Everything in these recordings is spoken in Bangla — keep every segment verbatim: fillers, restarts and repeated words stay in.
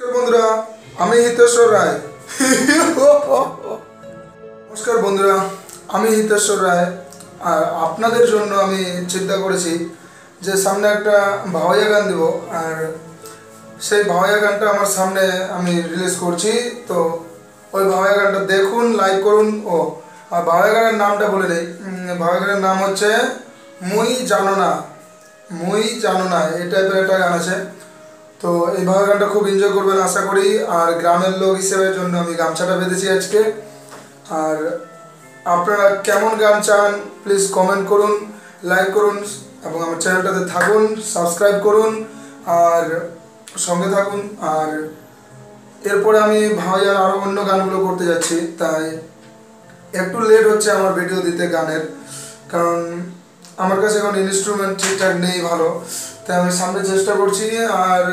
বন্ধুরা, আমি হিতেশ্বর রায়। নমস্কার বন্ধুরা, আমি হিতেশ্বর রায়। আর আপনাদের জন্য আমি চিন্তা করেছি যে সামনে একটা ভাওয়াইয়া গান দেব, আর সেই ভাওয়াইয়া গানটা আমার সামনে আমি রিলিজ করছি। তো ওই ভাওয়াইয়া গানটা দেখুন, লাইক করুন। ও আর ভাওয়াইয়া গানের নামটা বলে নেই, ভাওয়াইয়া গানের নাম হচ্ছে মুই জানো না, মুই জানো না, এই টাইপের একটা গান আছে। তো এই ভাওয়াইয়া গানটা খুব এনজয় করবেন আশা করি। আর গ্রামের লোক হিসেবে জন্য আমি গামছাটা বেঁধেছি আজকে। আর আপনারা কেমন গান চান প্লিজ কমেন্ট করুন, লাইক করুন এবং আমার চ্যানেলটাতে থাকুন, সাবস্ক্রাইব করুন আর সঙ্গে থাকুন। আর এরপরে আমি ভাওয়াইয়ার আরও অন্য গানগুলো করতে যাচ্ছি, তাই একটু লেট হচ্ছে আমার ভিডিও দিতে গানের, কারণ আমার কাছে এখন ইনস্ট্রুমেন্ট ঠিকঠাক নেই ভালো। তাই আমি সামনে চেষ্টা করছি, আর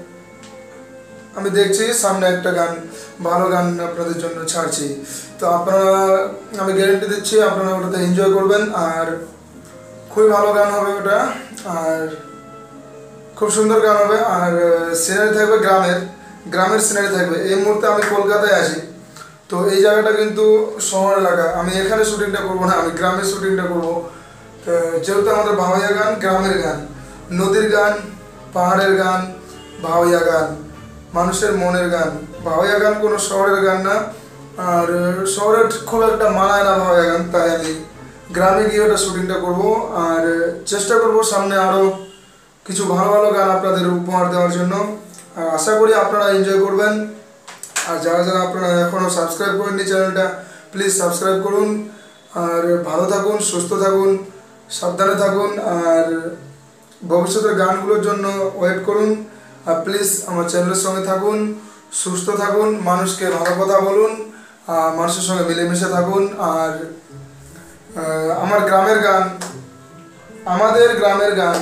আমি দেখছি সামনে একটা গান, ভালো গান আপনাদের জন্য ছাড়ছি। তো আপনারা, আমি গ্যারেন্টি দিচ্ছি আপনারা ওটাতে এনজয় করবেন, আর খুবই ভালো গান হবে ওটা, আর খুব সুন্দর গান হবে। আর সিনারি থাকবে গ্রামের, গ্রামের সিনারি থাকবে। এই মুহূর্তে আমি কলকাতায় আছি, তো এই জায়গাটা কিন্তু শহর এলাকা। আমি এখানে শুটিংটা করবো না, আমি গ্রামের শুটিংটা করবো। যেহেতু আমাদের ভাওয়াইয়া গান গ্রামের গান, নদীর গান, পাহাড়ের গান, ভাওয়াইয়া গান মানুষের মনের গান। ভাওয়াইয়া গান কোনো শহরের গান না, আর শহরে খুব একটা মানায় না ভাওয়াইয়া গান। তাই আমি গ্রামে গিয়ে ওটা শুটিংটা করবো, আর চেষ্টা করব সামনে আরও কিছু ভালো ভালো গান আপনাদের উপহার দেওয়ার জন্য। আর আশা করি আপনারা এনজয় করবেন। আর যারা যারা আপনারা এখনও সাবস্ক্রাইব করেননি চ্যানেলটা, প্লিজ সাবস্ক্রাইব করুন। আর ভালো থাকুন, সুস্থ থাকুন, সাবধানে থাকুন, আর ভবিষ্যতের গানগুলোর জন্য ওয়েট করুন। আর প্লিজ আমার চ্যানেলের সঙ্গে থাকুন, সুস্থ থাকুন, মানুষকে ভালো কথা বলুন, আর মানুষের সঙ্গে মিলেমিশে থাকুন। আর আমার গ্রামের গান, আমাদের গ্রামের গান,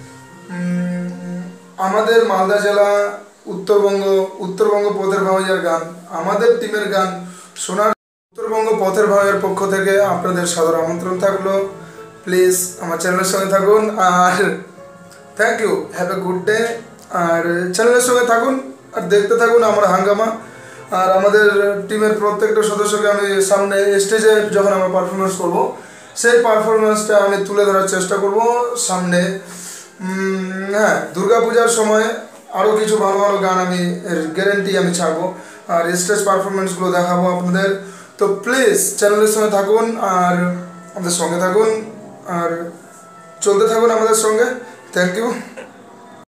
আমাদের মালদা জেলা, উত্তরবঙ্গ, উত্তরবঙ্গ পথের ভাওয়াইয়ার গান, আমাদের টিমের গান শোনার উত্তরবঙ্গ পথের ভাওয়াইয়ার পক্ষ থেকে আপনাদের সাদর আমন্ত্রণ থাকলো। প্লিজ আমার চ্যানেলের সঙ্গে থাকুন, আর thank you, have a good day. আর চ্যানেলের সঙ্গে থাকুন আর দেখতে থাকুন আমার হাঙ্গামা। আর আমাদের টিমের প্রত্যেকটা সদস্যকে আমি সামনে স্টেজে যখন আমরা পারফরমেন্স করব, সেই পারফরমেন্সটা আমি তুলে ধরার চেষ্টা করব সামনে। হ্যাঁ, দুর্গাপূজার সময় আরও কিছু ভালো ভালো গান আমি গ্যারেন্টি আমি ছাড়বো, আর স্টেজ পারফরমেন্সগুলো দেখাবো আপনাদের। তো প্লিজ চ্যানেলের সঙ্গে থাকুন আর আমাদের সঙ্গে থাকুন, আর চলতে থাকুন আমাদের সঙ্গে। Thank you.